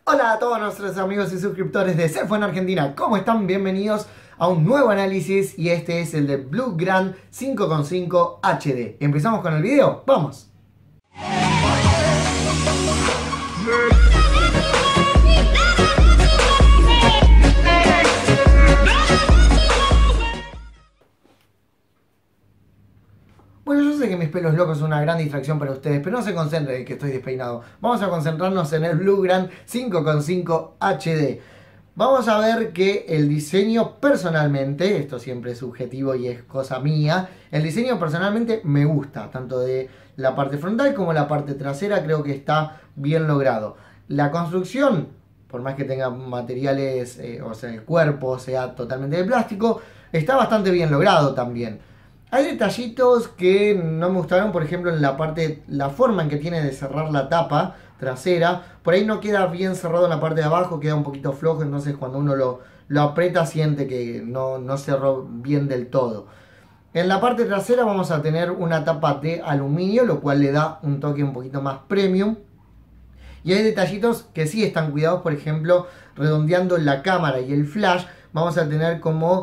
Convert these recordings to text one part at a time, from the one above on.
Hola a todos nuestros amigos y suscriptores de Cellphone Argentina, ¿cómo están? Bienvenidos a un nuevo análisis y este es el de Blue Grand 5.5 HD. ¿Empezamos con el video? ¡Vamos! Bueno, yo sé que mis pelos locos son una gran distracción para ustedes, pero no se concentren en que estoy despeinado. Vamos a concentrarnos en el Blue Grand 5.5 HD. Vamos a ver que el diseño personalmente, esto siempre es subjetivo y es cosa mía, el diseño personalmente me gusta, tanto de la parte frontal como la parte trasera, creo que está bien logrado. La construcción, por más que tenga materiales, o sea, el cuerpo sea totalmente de plástico, está bastante bien logrado también. Hay detallitos que no me gustaron, por ejemplo en la parte, la forma en que tiene de cerrar la tapa trasera, por ahí no queda bien cerrado en la parte de abajo, queda un poquito flojo, entonces cuando uno lo aprieta siente que no cerró bien del todo. En la parte trasera vamos a tener una tapa de aluminio, lo cual le da un toque un poquito más premium. Y hay detallitos que sí están cuidados, por ejemplo, redondeando la cámara y el flash, vamos a tener como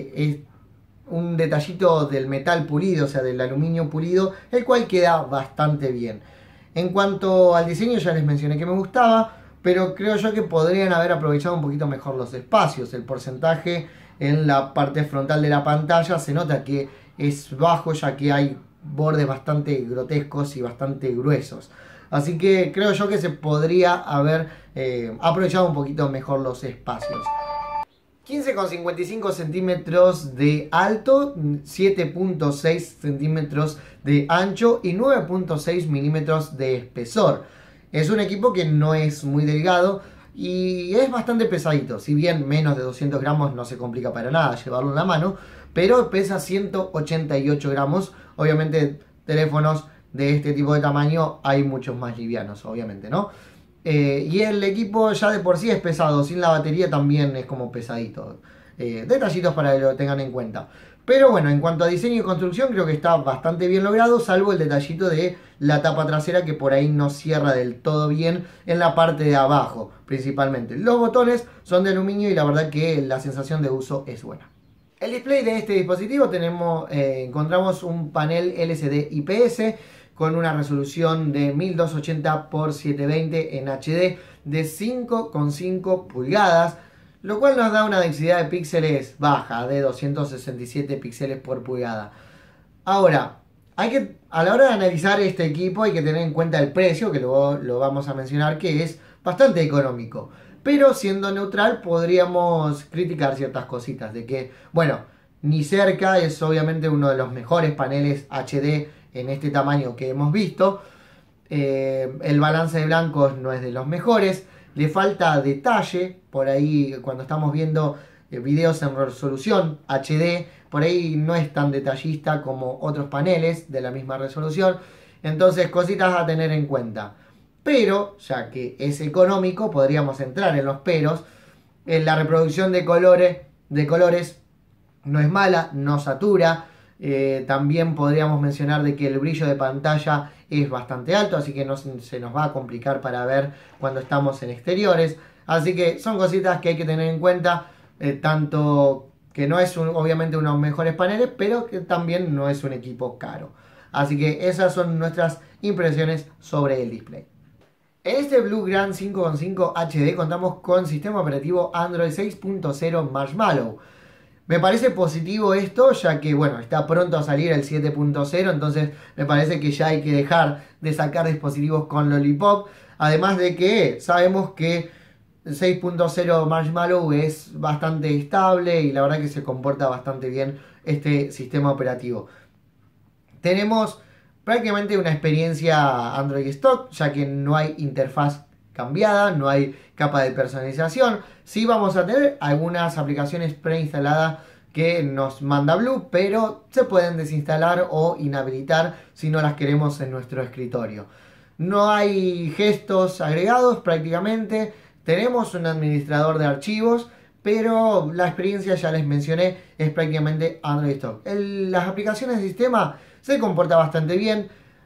un detallito del metal pulido, o sea, del aluminio pulido, el cual queda bastante bien. En cuanto al diseño, ya les mencioné que me gustaba, pero creo yo que podrían haber aprovechado un poquito mejor los espacios. El porcentaje en la parte frontal de la pantalla se nota que es bajo, ya que hay bordes bastante grotescos y bastante gruesos. Así que creo yo que se podría haber aprovechado un poquito mejor los espacios. 15,55 centímetros de alto, 7,6 centímetros de ancho y 9,6 milímetros de espesor. Es un equipo que no es muy delgado y es bastante pesadito. Si bien menos de 200 gramos no se complica para nada llevarlo en la mano, pero pesa 188 gramos. Obviamente teléfonos de este tipo de tamaño hay muchos más livianos, obviamente, ¿no? Y el equipo ya de por sí es pesado, sin la batería también es como pesadito. Detallitos para que lo tengan en cuenta. Pero bueno, en cuanto a diseño y construcción creo que está bastante bien logrado, salvo el detallito de la tapa trasera que por ahí no cierra del todo bien en la parte de abajo, principalmente. Los botones son de aluminio y la verdad que la sensación de uso es buena. El display de este dispositivo encontramos un panel LCD IPS con una resolución de 1280 x 720 en HD de 5,5 pulgadas, lo cual nos da una densidad de píxeles baja de 267 píxeles por pulgada. Ahora, a la hora de analizar este equipo hay que tener en cuenta el precio, que luego lo vamos a mencionar, que es bastante económico. Pero siendo neutral podríamos criticar ciertas cositas, de que, bueno, ni cerca es obviamente uno de los mejores paneles HD en este tamaño que hemos visto. El balance de blancos no es de los mejores, le falta detalle, por ahí cuando estamos viendo videos en resolución HD, por ahí no es tan detallista como otros paneles de la misma resolución, entonces cositas a tener en cuenta. Pero, ya que es económico, podríamos entrar en los peros. La reproducción de colores no es mala, no satura. También podríamos mencionar de que el brillo de pantalla es bastante alto, así que no se nos va a complicar para ver cuando estamos en exteriores. Así que son cositas que hay que tener en cuenta, tanto que no es obviamente uno de los mejores paneles, pero que también no es un equipo caro. Así que esas son nuestras impresiones sobre el display. En este Blue Grand 5.5 HD contamos con sistema operativo Android 6.0 Marshmallow. Me parece positivo esto, ya que bueno, está pronto a salir el 7.0, entonces me parece que ya hay que dejar de sacar dispositivos con Lollipop. Además de que sabemos que el 6.0 Marshmallow es bastante estable y la verdad que se comporta bastante bien este sistema operativo. Tenemos prácticamente una experiencia Android Stock, ya que no hay interfaz cambiada, no hay capa de personalización. Sí vamos a tener algunas aplicaciones preinstaladas que nos manda Blue, pero se pueden desinstalar o inhabilitar si no las queremos en nuestro escritorio. No hay gestos agregados prácticamente. Tenemos un administrador de archivos, pero la experiencia, ya les mencioné, es prácticamente Android Stock. Las aplicaciones de sistema se comporta bastante bien.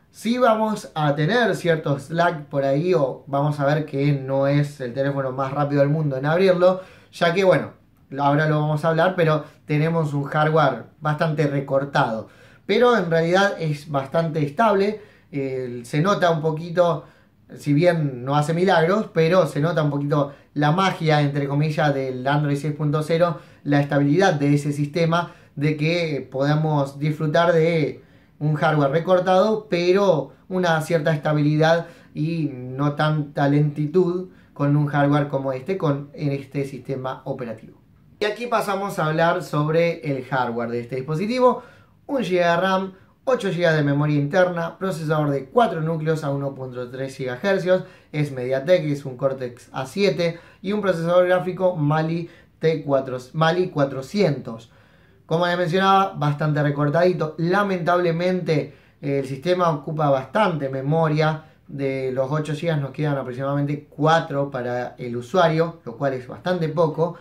Sí vamos a tener ciertos lag por ahí, o vamos a ver que no es el teléfono más rápido del mundo en abrirlo, ya que bueno, ahora lo vamos a hablar, pero tenemos un hardware bastante recortado. Pero en realidad es bastante estable, se nota un poquito, si bien no hace milagros, pero se nota un poquito la magia, entre comillas, del Android 6.0, la estabilidad de ese sistema, de que podamos disfrutar de un hardware recortado, pero una cierta estabilidad y no tanta lentitud con un hardware como este, con este sistema operativo. Y aquí pasamos a hablar sobre el hardware de este dispositivo. 1 GB de RAM, 8 GB de memoria interna, procesador de 4 núcleos a 1.3 GHz, es MediaTek, es un Cortex A7 y un procesador gráfico Mali Mali 400. Como les mencionaba, bastante recortadito. Lamentablemente el sistema ocupa bastante memoria. De los 8 GB nos quedan aproximadamente 4 para el usuario, lo cual es bastante poco.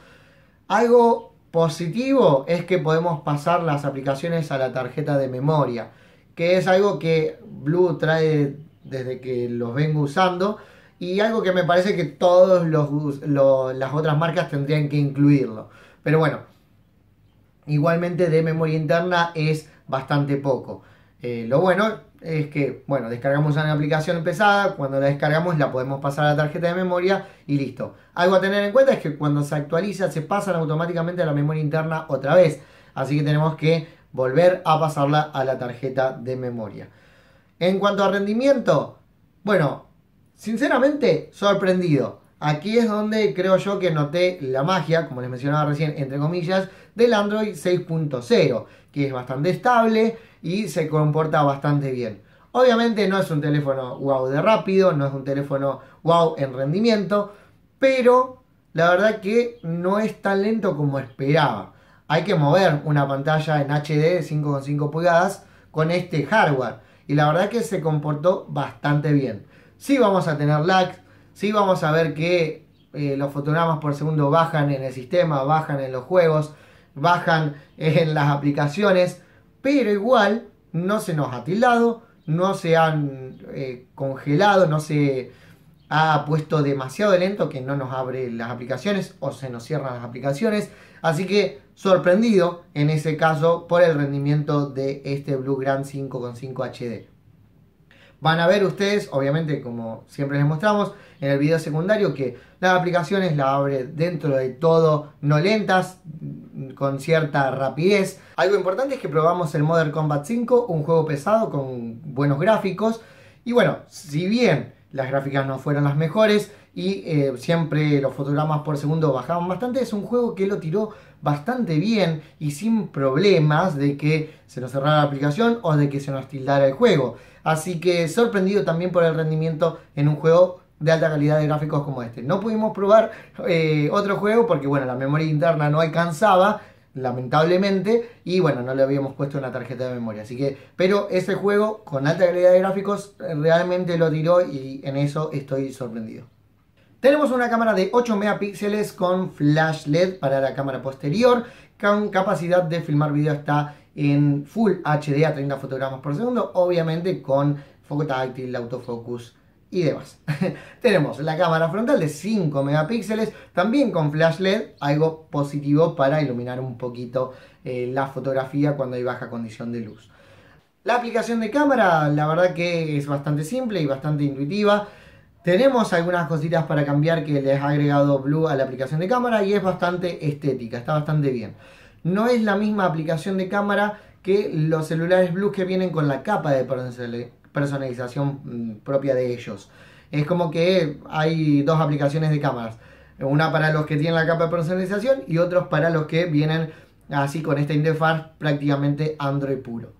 Algo positivo es que podemos pasar las aplicaciones a la tarjeta de memoria, que es algo que Blue trae desde que los vengo usando y algo que me parece que todas las otras marcas tendrían que incluirlo. Pero bueno, igualmente de memoria interna es bastante poco. Lo bueno es que, bueno, descargamos una aplicación pesada, cuando la descargamos la podemos pasar a la tarjeta de memoria y listo. Algo a tener en cuenta es que cuando se actualiza se pasan automáticamente a la memoria interna otra vez, así que tenemos que volver a pasarla a la tarjeta de memoria. En cuanto a rendimiento, bueno, sinceramente sorprendido. Aquí es donde creo yo que noté la magia, como les mencionaba recién, entre comillas, del Android 6.0, que es bastante estable y se comporta bastante bien. Obviamente no es un teléfono wow de rápido, no es un teléfono wow en rendimiento, pero la verdad que no es tan lento como esperaba. Hay que mover una pantalla en HD de 5,5 pulgadas con este hardware y la verdad que se comportó bastante bien. Sí vamos a tener lag, sí vamos a ver que los fotogramas por segundo bajan en el sistema, bajan en los juegos, bajan en las aplicaciones, pero igual no se nos ha tildado, no se han congelado, no se ha puesto demasiado lento que no nos abre las aplicaciones o se nos cierran las aplicaciones. Así que sorprendido en ese caso por el rendimiento de este Blue Grand 5.5 HD. Van a ver ustedes, obviamente, como siempre les mostramos en el video secundario, que las aplicaciones las abre dentro de todo, no lentas, con cierta rapidez. Algo importante es que probamos el Modern Combat 5, un juego pesado con buenos gráficos. Y bueno, si bien las gráficas no fueron las mejores y siempre los fotogramas por segundo bajaban bastante, es un juego que lo tiró bastante bien y sin problemas de que se nos cerrara la aplicación o de que se nos tildara el juego. Así que sorprendido también por el rendimiento en un juego de alta calidad de gráficos como este. No pudimos probar otro juego porque bueno, la memoria interna no alcanzaba, lamentablemente, y bueno, no le habíamos puesto una tarjeta de memoria. Así que, pero ese juego con alta calidad de gráficos realmente lo tiró y en eso estoy sorprendido. Tenemos una cámara de 8 megapíxeles con flash LED para la cámara posterior, con capacidad de filmar video hasta en Full HD a 30 fotogramas por segundo, obviamente con foco táctil, autofocus y demás. Tenemos la cámara frontal de 5 megapíxeles, también con flash LED, algo positivo para iluminar un poquito la fotografía cuando hay baja condición de luz. La aplicación de cámara, la verdad que es bastante simple y bastante intuitiva. Tenemos algunas cositas para cambiar que les ha agregado Blue a la aplicación de cámara y es bastante estética, está bastante bien. No es la misma aplicación de cámara que los celulares Blue que vienen con la capa de personalización propia de ellos. Es como que hay dos aplicaciones de cámaras. Una para los que tienen la capa de personalización y otros para los que vienen así con esta interfaz prácticamente Android puro.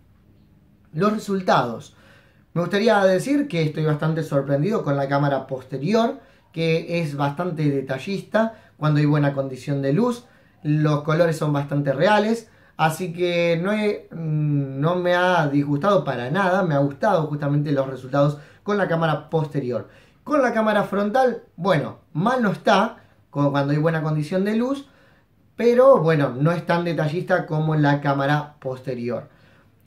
Los resultados. Me gustaría decir que estoy bastante sorprendido con la cámara posterior, que es bastante detallista cuando hay buena condición de luz. Los colores son bastante reales, así que no me ha disgustado para nada. Me ha gustado justamente los resultados con la cámara posterior. Con la cámara frontal, bueno, mal no está cuando hay buena condición de luz, pero bueno, no es tan detallista como la cámara posterior.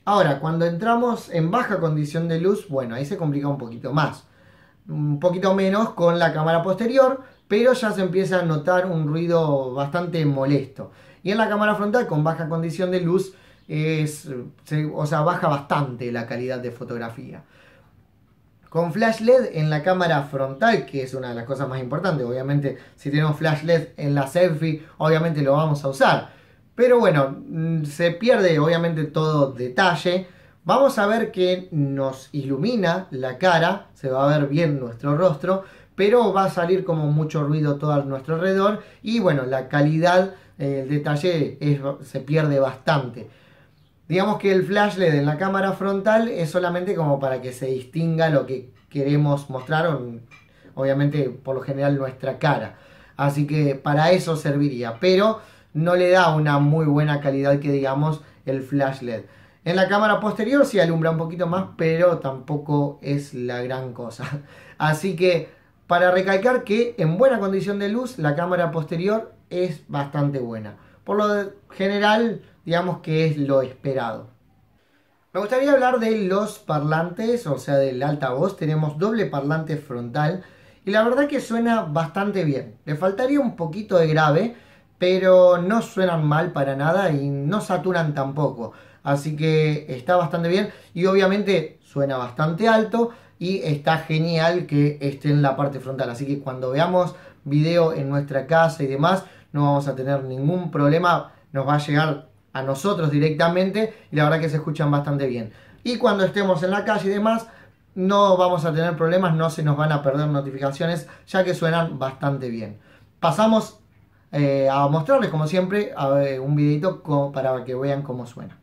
Ahora, cuando entramos en baja condición de luz, bueno, ahí se complica un poquito más. Un poquito menos con la cámara posterior, pero ya se empieza a notar un ruido bastante molesto. Y en la cámara frontal con baja condición de luz, o sea, baja bastante la calidad de fotografía. Con flash LED en la cámara frontal, que es una de las cosas más importantes, obviamente si tenemos flash LED en la selfie, obviamente lo vamos a usar. Pero bueno, se pierde obviamente todo detalle. Vamos a ver que nos ilumina la cara, se va a ver bien nuestro rostro, pero va a salir como mucho ruido todo a nuestro alrededor y bueno, la calidad, el detalle se pierde bastante. Digamos que el flash LED en la cámara frontal es solamente como para que se distinga lo que queremos mostrar, obviamente por lo general nuestra cara. Así que para eso serviría, pero no le da una muy buena calidad que digamos el flash LED. En la cámara posterior sí alumbra un poquito más, pero tampoco es la gran cosa. Así que para recalcar que en buena condición de luz la cámara posterior es bastante buena. Por lo general, digamos que es lo esperado. Me gustaría hablar de los parlantes, o sea, del altavoz. Tenemos doble parlante frontal y la verdad que suena bastante bien. Le faltaría un poquito de grave, pero no suenan mal para nada y no saturan tampoco. Así que está bastante bien y obviamente suena bastante alto y está genial que esté en la parte frontal. Así que cuando veamos video en nuestra casa y demás, no vamos a tener ningún problema. Nos va a llegar a nosotros directamente y la verdad que se escuchan bastante bien. Y cuando estemos en la calle y demás, no vamos a tener problemas, no se nos van a perder notificaciones, ya que suenan bastante bien. Pasamos a mostrarles, como siempre, un videito para que vean cómo suena.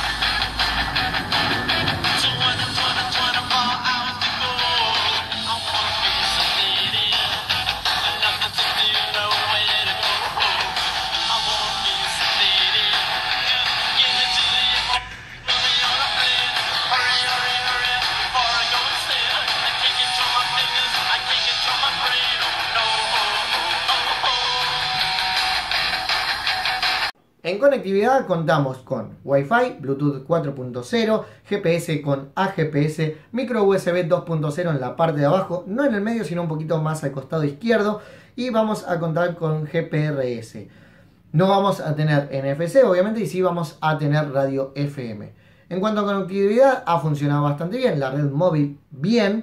En conectividad contamos con Wi-Fi, Bluetooth 4.0, GPS con AGPS, micro USB 2.0 en la parte de abajo, no en el medio sino un poquito más al costado izquierdo, y vamos a contar con GPRS. No vamos a tener NFC obviamente y sí vamos a tener radio FM. En cuanto a conectividad ha funcionado bastante bien, la red móvil bien.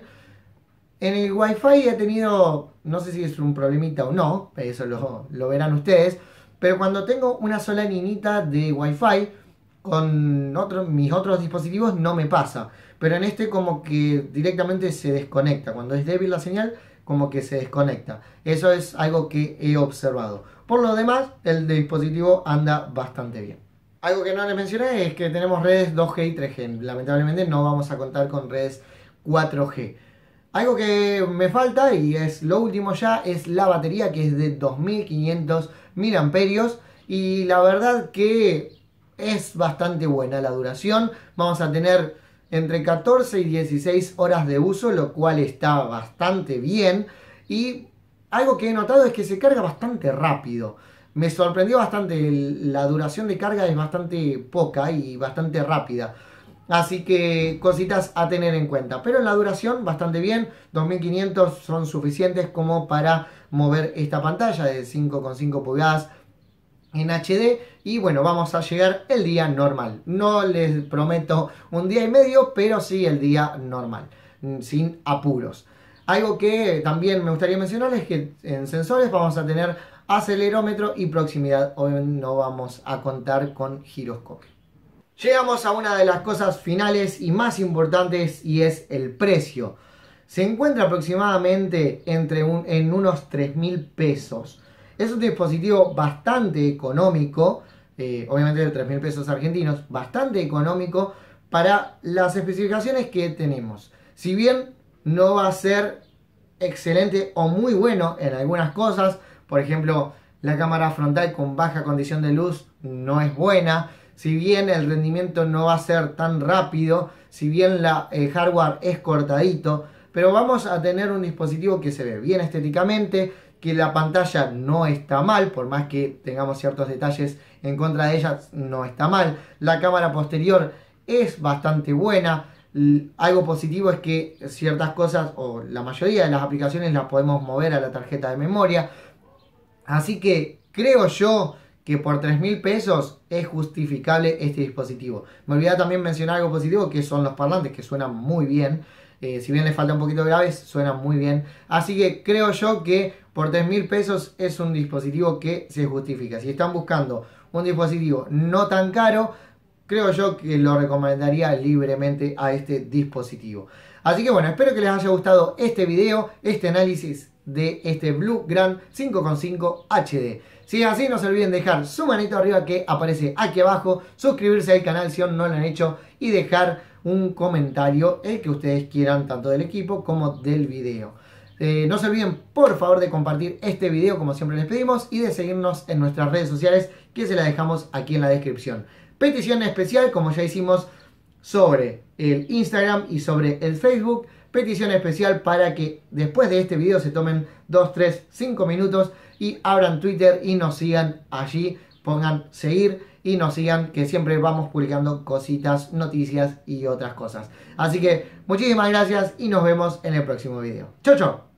En el Wi-Fi he tenido, no sé si es un problemita o no, eso lo verán ustedes. Pero cuando tengo una sola lineita de Wi-Fi, con mis otros dispositivos no me pasa. Pero en este como que directamente se desconecta. Cuando es débil la señal, como que se desconecta. Eso es algo que he observado. Por lo demás, el dispositivo anda bastante bien. Algo que no les mencioné es que tenemos redes 2G y 3G. Lamentablemente no vamos a contar con redes 4G. Algo que me falta, y es lo último ya, es la batería, que es de 2500 miliamperios. Y la verdad que es bastante buena la duración. Vamos a tener entre 14 y 16 horas de uso, lo cual está bastante bien. Y algo que he notado es que se carga bastante rápido. Me sorprendió bastante, la duración de carga es bastante poca y bastante rápida. Así que cositas a tener en cuenta. Pero en la duración bastante bien. 2500 son suficientes como para mover esta pantalla de 5,5 pulgadas en HD. Y bueno, vamos a llegar el día normal. No les prometo un día y medio, pero sí el día normal, sin apuros. Algo que también me gustaría mencionar es que en sensores vamos a tener acelerómetro y proximidad. Hoy no vamos a contar con giroscopio. Llegamos a una de las cosas finales y más importantes, y es el precio. Se encuentra aproximadamente en unos 3.000 pesos. Es un dispositivo bastante económico, obviamente de 3.000 pesos argentinos, bastante económico para las especificaciones que tenemos. Si bien no va a ser excelente o muy bueno en algunas cosas, por ejemplo, la cámara frontal con baja condición de luz no es buena. Si bien el rendimiento no va a ser tan rápido, si bien el hardware es cortadito, pero vamos a tener un dispositivo que se ve bien estéticamente, que la pantalla no está mal, por más que tengamos ciertos detalles en contra de ella, no está mal. La cámara posterior es bastante buena. Algo positivo es que ciertas cosas, o la mayoría de las aplicaciones, las podemos mover a la tarjeta de memoria. Así que creo yo que por 3.000 pesos es justificable este dispositivo. Me olvidé también mencionar algo positivo, que son los parlantes, que suenan muy bien. Si bien les falta un poquito graves, suenan muy bien. Así que creo yo que por 3.000 pesos es un dispositivo que se justifica. Si están buscando un dispositivo no tan caro, creo yo que lo recomendaría libremente a este dispositivo. Así que bueno, espero que les haya gustado este video, este análisis de este Blue Grand 5.5 HD. Si es así, no se olviden dejar su manito arriba que aparece aquí abajo, suscribirse al canal si aún no lo han hecho y dejar un comentario, el que ustedes quieran, tanto del equipo como del video. No se olviden por favor de compartir este video como siempre les pedimos y de seguirnos en nuestras redes sociales que se las dejamos aquí en la descripción. Petición especial como ya hicimos sobre el Instagram y sobre el Facebook. Petición especial para que después de este video se tomen 2, 3, 5 minutos y abran Twitter y nos sigan allí. Pongan seguir y nos sigan, que siempre vamos publicando cositas, noticias y otras cosas. Así que muchísimas gracias y nos vemos en el próximo video. Chau, chau.